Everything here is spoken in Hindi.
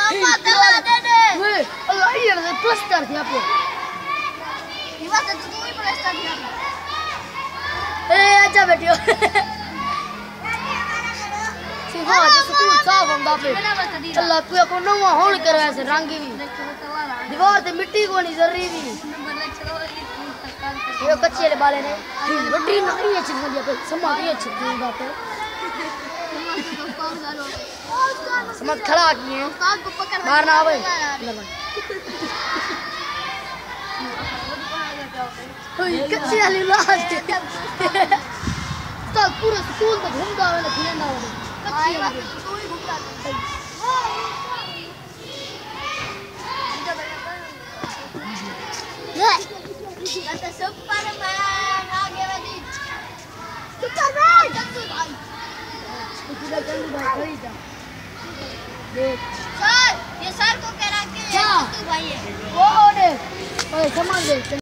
Mama telah dede. Weh, Allah iya ada plaster siapa? Iwa tetui plaster dia. आजा बेटियो सिखा जो स्कूल साफ होंदा पे अल्लाह कोई को नवा होण करे ऐसे रंग भी दीवार ते मिट्टी को नहीं जरी भी ये कच्चे वाले बाले ने बड़ी नहीं अच्छी दिया पे समा ये अच्छी दिया पे समझ खड़ा किए बाहर ना आवे कच्चे वाली लाज तो पूरा स्कूल तो घूमता है ना खेलना है कच्चे वाली तू ही घूमता है ये कत सुपरमैन आगे बढ़ी सुपरमैन जल्दी भाई इधर जल्दी भाई खड़ी जा देख सर ये सर को कह रहा कि तू भाई है वो देख ओए सामान देख